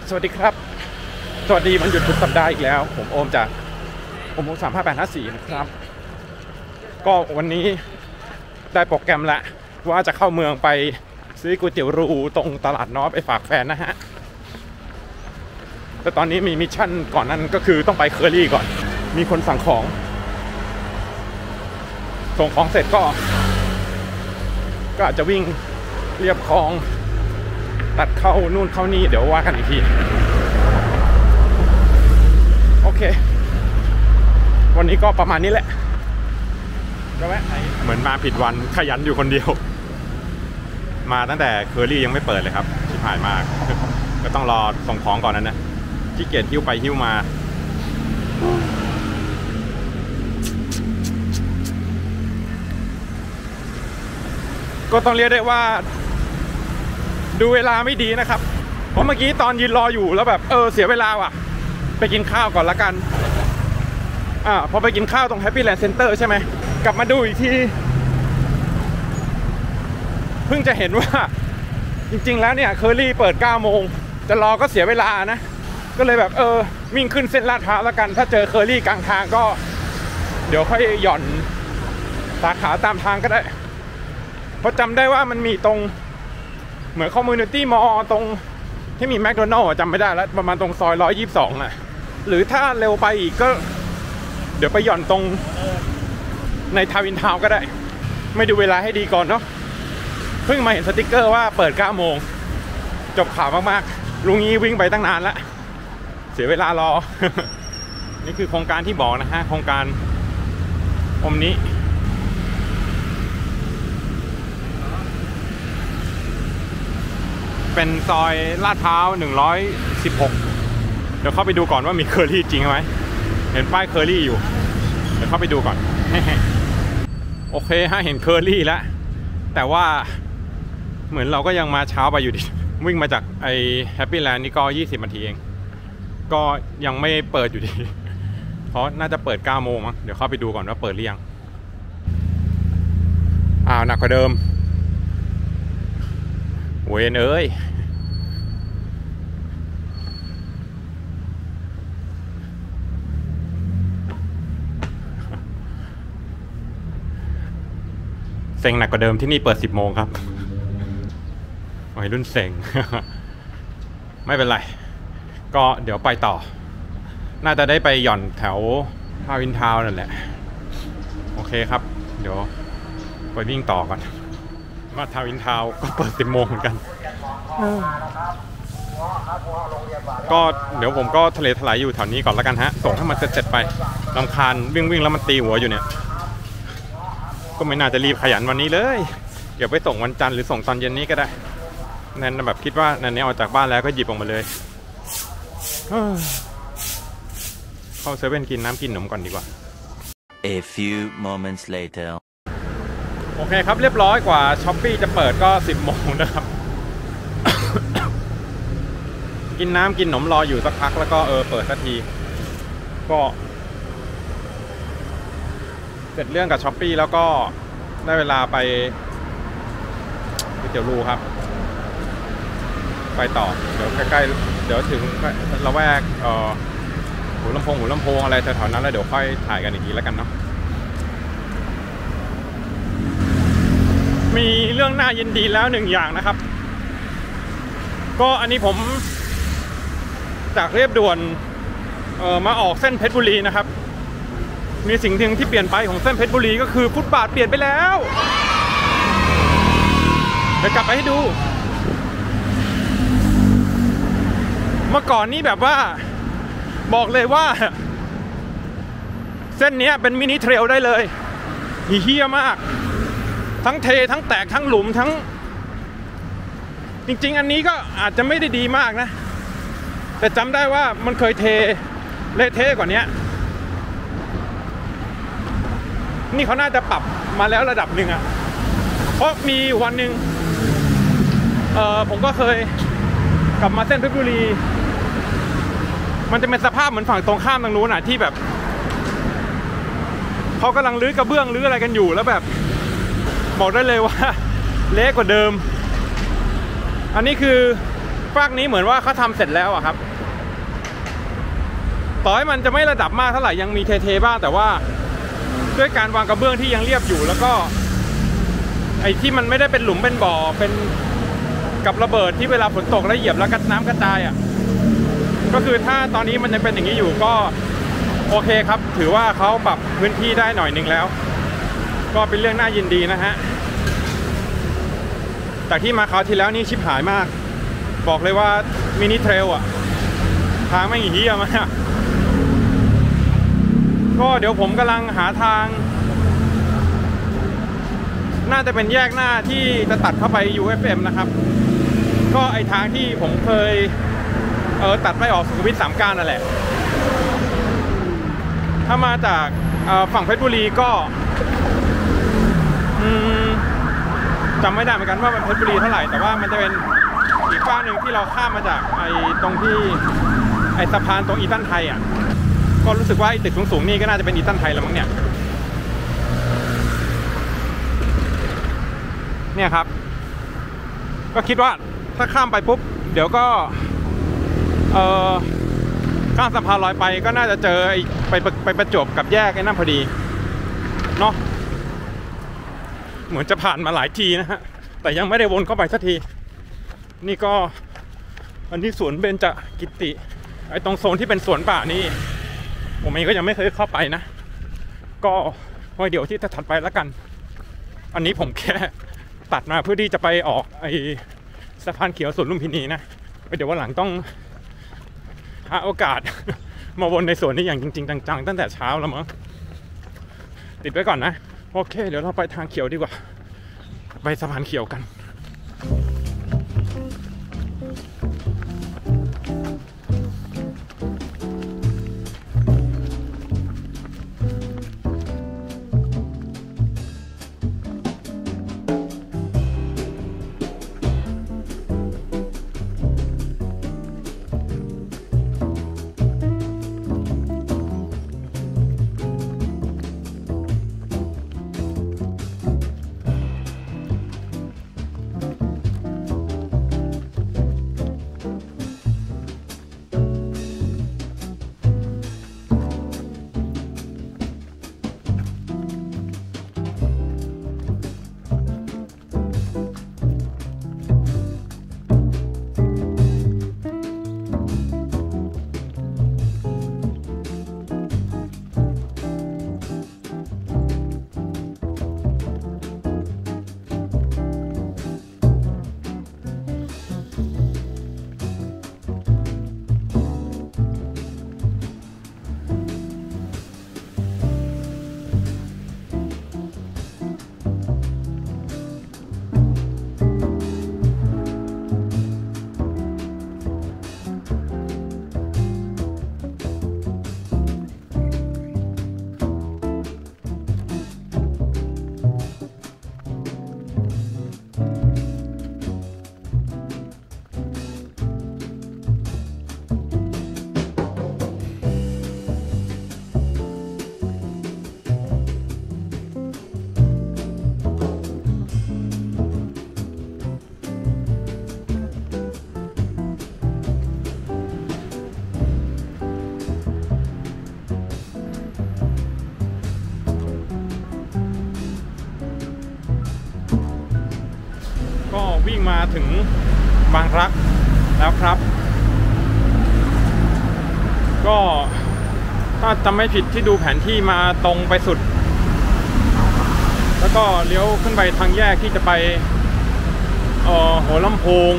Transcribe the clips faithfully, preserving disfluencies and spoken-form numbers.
สวัสดีครับสวัสดีมันหยุดสุดสัปดาห์อีกแล้วผมโอมจากโอมสามห้าแปดห้าสี่นะครับก็วันนี้ได้โปรแกรมละว่าจะเข้าเมืองไปซื้อก๋วยเตี๋ยวรูตรงตลาดน้อไปฝากแฟนนะฮะแต่ตอนนี้มีมิชชั่นก่อนนั้นก็คือต้องไปเคอรี่ก่อนมีคนสั่งของส่งของเสร็จก็ก็อาจจะวิ่งเรียบคลองตัดเข้านู่นเข้านี่เดี๋ยวว่ากันอีกทีโอเควันนี้ก็ประมาณนี้แหละก็แวะเหมือนมาผิดวันขยันอยู่คนเดียวมาตั้งแต่เคอรี่ยังไม่เปิดเลยครับชิบหายมากก็ต้องรอส่งของก่อนนั้นนะขี้เกียจหิ้วไปหิ้วมาก็ต้องเรียกได้ว่าดูเวลาไม่ดีนะครับเพราะเมื่อกี้ตอนยืนรออยู่แล้วแบบเออเสียเวลาว่ะไปกินข้าวก่อนละกันอ่าพอไปกินข้าวตรง Happy Land Center ใช่ไหมกลับมาดูอีกทีเพิ่งจะเห็นว่าจริงๆแล้วเนี่ยเคอรี่เปิดเก้าโมงจะรอก็เสียเวลานะก็เลยแบบเออวิ่งขึ้นเส้นลาดพร้าวละกันถ้าเจอเคอรี่กลางทางก็เดี๋ยวค่อยหย่อนสาขาตามทางก็ได้เพราะจำได้ว่ามันมีตรงเหมือนคอมมูนิตี้มอลล์ตรงที่มีแมคโดนัลล์จำไม่ได้แล้วประมาณตรงซอยหนึ่งร้อยยี่สิบสองอ่ะหรือถ้าเร็วไปอีกก็เดี๋ยวไปหย่อนตรงในทาวินทาวน์ก็ได้ไม่ดูเวลาให้ดีก่อนเนาะเพิ่งมาเห็นสติ๊กเกอร์ว่าเปิดเก้าโมงจบข่าวมากๆลุงนี้วิ่งไปตั้งนานแล้วเสียเวลารอ นี่คือโครงการที่บอกนะฮะโครงการอมนี้เป็นซอยลาดพร้าวหนึ่งร้อยสิบหกเดี๋ยวเข้าไปดูก่อนว่ามีเคอรี่จริงไหมเห็นป้ายเคอรี่อยู่เดี๋ยวเข้าไปดูก่อน โอเคฮะเห็นเคอรี่แล้วแต่ว่าเหมือนเราก็ยังมาเช้าไปอยู่ดิวิ่งมาจากไอ้แฮปปี้แลนด์นี่ก็ยี่สิบนาทีเองก็ยังไม่เปิดอยู่ดีเพราะน่าจะเปิดเก้าโมงมั้งเดี๋ยวเข้าไปดูก่อนว่าเปิดหรือยังอ้าวหนักกว่าเดิมเวนเอ้ยเซ็งหนักกว่าเดิมที่นี่เปิดสิบโมงครับวัยรุ่นเซ็ง ไม่เป็นไรก็เดี๋ยวไปต่อน่าจะได้ไปหย่อนแถวทาวินทาวน์นั่นแหละโอเคครับเดี๋ยวไปวิ่งต่อก่อนมาทาวินทาวน์ก็เปิดสิบโมงเหมือนกันก็เดี๋ยวผมก็ทะเลถลายอยู่แถวนี้ก่อนแล้วกันฮะส่งให้มันเสร็จๆไปรำคาญวิ่งวิ่งแล้วมันตีหัวอยู่เนี่ยก็ไม่น่าจะรีบขยันวันนี้เลยเดี๋ยวไปส่งวันจันทร์หรือส่งตอนเย็นนี้ก็ได้นั่นแบบคิดว่านั่นเนี่ยออกจากบ้านแล้วก็หยิบออกมาเลยเข้าเซเว่นกินน้ำกินขนมก่อนดีกว่า A few moments later โอเคครับเรียบร้อยกว่าช้อปปี้จะเปิดก็สิบโมงนะครับ กินน้ำกินขนมรออยู่สักพักแล้วก็เออเปิดสักทีก็เสร็จเรื่องกับช้อปปี้แล้วก็ได้เวลาไปก๋วยเตี๋ยวรูครับไปต่อเดี๋ยวใกล้ๆเดี๋ยวถึงละแวกเอ่อหูลำโพงหูลำโพงอะไรแถวๆนั้นแล้วเดี๋ยวค่อยถ่ายกันอีกทีแล้วกันเนาะมีเรื่องน่ายินดีแล้วหนึ่งอย่างนะครับก็อันนี้ผมจากเรียบด่วนเอ่อมาออกเส้นเพชรบุรีนะครับมีสิ่งหนึ่งที่เปลี่ยนไปของเส้นเพชรบุรีก็คือฟุตบาทเปลี่ยนไปแล้วเดี๋ยวกลับไปให้ดูเมื่อก่อนนี้แบบว่าบอกเลยว่าเส้นนี้เป็นมินิเทรลได้เลยเฮี้ยมากทั้งเททั้งแตกทั้งหลุมทั้งจริงๆอันนี้ก็อาจจะไม่ได้ดีมากนะแต่จำได้ว่ามันเคยเทเละเทกว่านี้นี่เขาน่าจะปรับมาแล้วระดับหนึ่งอ่ะเพราะมีวันหนึ่งเออผมก็เคยกลับมาเส้นเพชรบุรีมันจะเป็นสภาพเหมือนฝั่งตรงข้ามทางนู้นอ่ะที่แบบเขากำลังรื้อกระเบื้องรื้ออะไรกันอยู่แล้วแบบบอกได้เลยว่าเละกว่าเดิมอันนี้คือฟากนี้เหมือนว่าเขาทำเสร็จแล้วอะครับต่อให้มันจะไม่ระดับมากเท่าไหร่ยังมีเทๆบ้างแต่ว่าด้วยการวางกระเบื้องที่ยังเรียบอยู่แล้วก็ไอ้ที่มันไม่ได้เป็นหลุมเป็นบ่อเป็นกับระเบิดที่เวลาฝนตกแล้วเหยียบแล้วกัดน้ำกระจายอ่ะก็คือถ้าตอนนี้มันยังเป็นอย่างนี้อยู่ก็โอเคครับถือว่าเขาปรับพื้นที่ได้หน่อยนึงแล้วก็เป็นเรื่องน่ายินดีนะฮะจากที่มาคราวที่แล้วนี่ชิบหายมากบอกเลยว่ามินิเทรลอ่ะทางไม่เหี้ยมากก็เดี๋ยวผมกำลังหาทางน่าจะเป็นแยกหน้าที่จะตัดเข้าไป ยู เอฟ เอ็ม นะครับก็ไอทางที่ผมเคยเออตัดไปออกสุขุมวิทสามก้านนั่นแหละถ้ามาจากฝั่งเพชรบุรีก็จำไม่ได้เหมือนกันว่ามันเพชรบุรีเท่าไหร่แต่ว่ามันจะเป็นอีกฝั่งหนึ่งที่เราข้ามมาจากไอตรงที่ไอสะพานตรงอีตันไทยอ่ะก็รู้สึกว่าไอตึกสูงๆนี่ก็น่าจะเป็นอีตันไทยแล้วมั้งเนี่ยเนี่ยครับก็คิดว่าถ้าข้ามไปปุ๊บเดี๋ยวก็เออข้ามสะพานลอยไปก็น่าจะเจอไปไปประจบกับแยกไอ้นั่นพอดีเนาะเหมือนจะผ่านมาหลายทีนะฮะแต่ยังไม่ได้วนเข้าไปสักทีนี่ก็อันที่สวนเบญจกิติไอ้ตรงโซนที่เป็นสวนป่านี่ผมเองก็ยังไม่เคยเข้าไปนะก็ไว้เดี๋ยวที่ถัดไปแล้วกันอันนี้ผมแค่ตัดมาเพื่อที่จะไปออกไอ้สะพานเขียวสวนลุมพินีนะเดี๋ยววันหลังต้องหาโอกาสมาวนในสวนนี้อย่างจริงๆจังๆตั้งแต่เช้าแล้วมั้งติดไว้ก่อนนะโอเคเดี๋ยวเราไปทางเขียวดีกว่าไปสะพานเขียวกันก็วิ่งมาถึงบางรักแล้วครับก็ถ้าจำไม่ผิดที่ดูแผนที่มาตรงไปสุดแล้วก็เลี้ยวขึ้นไปทางแยกที่จะไปเอ่อหัวลำโพง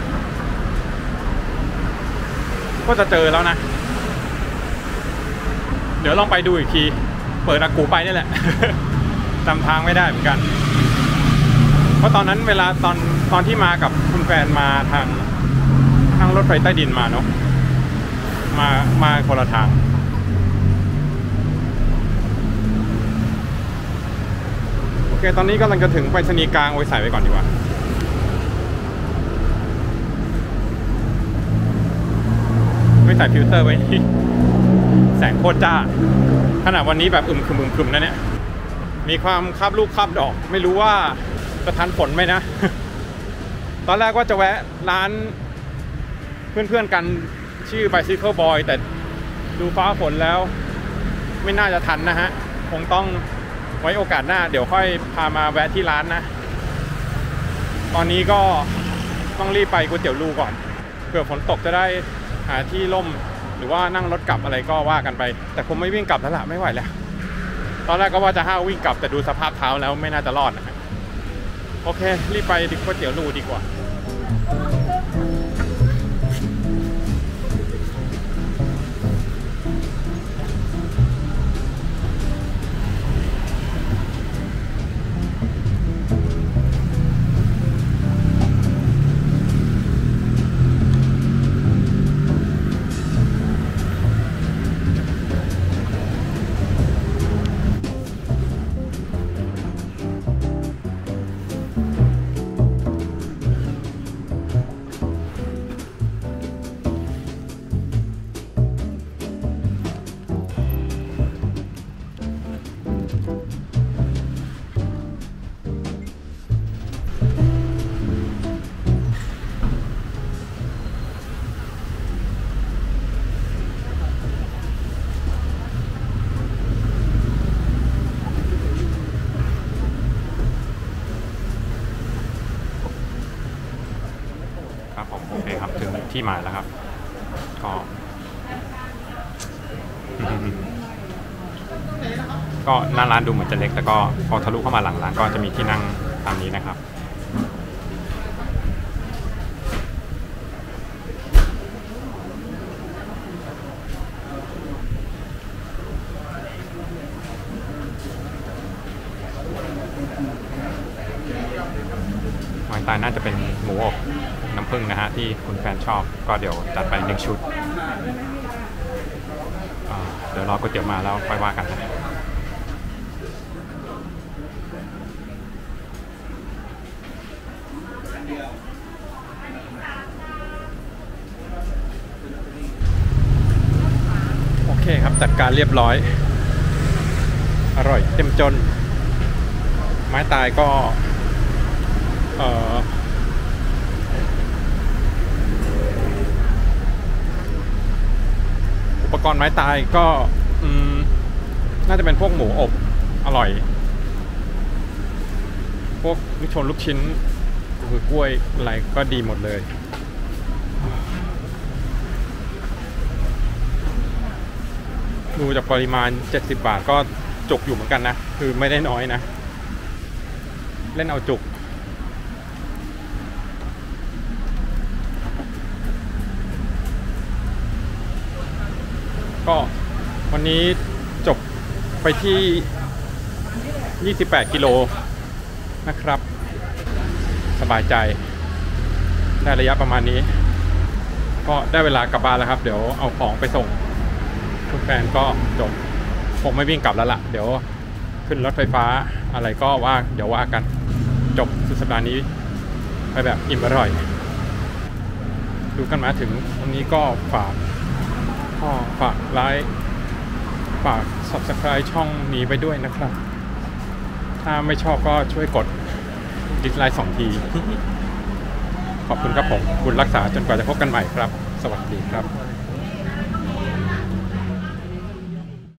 ก็จะเจอแล้วนะเดี๋ยวลองไปดูอีกทีเปิดอากูไปนี่แหละ จำทางไม่ได้เหมือนกันเพราะตอนนั้นเวลาตอนตอนที่มากับคุณแฟนมาทางทางรถไฟใต้ดินมาเนาะมามาคนละทางโอเคตอนนี้กำลังจะถึงไปรษณีย์กลางไว้ใส่ไว้ก่อนดีกว่าไม่ใส่ฟิลเตอร์ไว้นี่แสงโคตรจ้าขนาดวันนี้แบบอึมครึมอึมครึมนะเนี่ยมีความคาบลูกคาบดอกไม่รู้ว่าจะทันฝนไหมนะ ตอนแรกว่าจะแวะร้านเพื่อนๆกันชื่อ Bicycle Boy แต่ดูฟ้าฝนแล้วไม่น่าจะทันนะฮะคงต้องไว้โอกาสหน้าเดี๋ยวค่อยพามาแวะที่ร้านนะตอนนี้ก็ต้องรีบไปก๋วยเตี๋ยวลูก่อนเผื่อฝนตกจะได้หาที่ร่มหรือว่านั่งรถกลับอะไรก็ว่ากันไปแต่ผมไม่วิ่งกลับแล้วล่ะไม่ไหวแล้วตอนแรกก็ว่าจะห้าววิ่งกลับแต่ดูสภาพเท้าแล้วไม่น่าจะรอดนะฮะโอเครีบไปดิก๋วยเตี๋ยวลูดีกว่าครับผมโอเคครับถึงที่หมายแล้วครับก็ ก็หน้าร้านดูเหมือนจะเล็กแต่ก็พอทะลุเข้ามาหลังร้านก็จะมีที่นั่งตามนี้นะครับไม้ตายน่าจะเป็นหมูอบน้ำผึ้งนะฮะที่คุณแฟนชอบก็เดี๋ยวจัดไปหนึ่งชุดเดี๋ยวรอก๋วยเตี๋ยวมาแล้วค่อยว่ากันนะโอเคครับจัดการเรียบร้อยอร่อยเต็มจนไม้ตายก็เอ่ออุปกรณ์ไม้ตายก็อืมน่าจะเป็นพวกหมูอบอร่อยพวกลูกชนลูกชิ้นคือกล้วยอะไรก็ดีหมดเลยดูจากปริมาณเจ็ดสิบบาทก็จุกอยู่เหมือนกันนะคือไม่ได้น้อยนะเล่นเอาจุกก็วันนี้จบไปที่ยี่สิบแปดกิโลนะครับสบายใจได้ระยะประมาณนี้ก็ได้เวลากลับบ้านแล้วครับเดี๋ยวเอาของไปส่งคุณแฟนก็จบผมไม่วิ่งกลับแล้วล่ะเดี๋ยวขึ้นรถไฟฟ้าอะไรก็ว่าเดี๋ยวว่ากันจบสุดสัปดาห์นี้ไปแบบอิ่มอร่อยดูกันมาถึงวันนี้ก็ฝากก็ฝากไลค์ฝาก ซับสไครบ์ ช่องนี้ไปด้วยนะครับถ้าไม่ชอบก็ช่วยกดดิสไลค์สองทีขอบคุณครับผมคุณรักษาจนกว่าจะพบกันใหม่ครับสวัสดีครับ